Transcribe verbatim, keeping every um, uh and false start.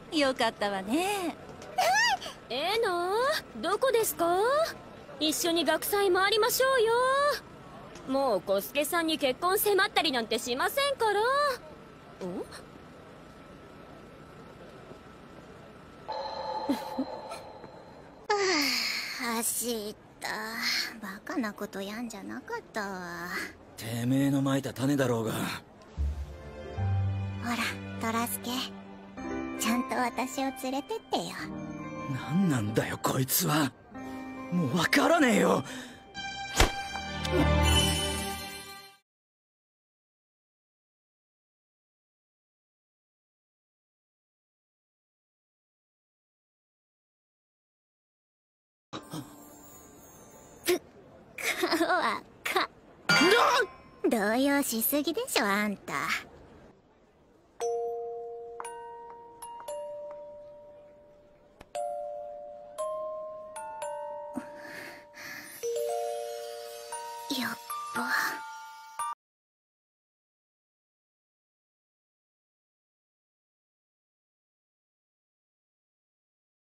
よかったわね。 えな、どこですか？一緒に学祭回りましょうよ。もう小助さんに結婚迫ったりなんてしませんから。お走った。バカなことやんじゃなかったわ。 てめえのまいた種だろうが。 ほらトラスケ、ちゃんと私を連れてってよ。 何なんだよこいつは。もう分からねえよ。 顔はか動揺しすぎでしょあんた。やっぱ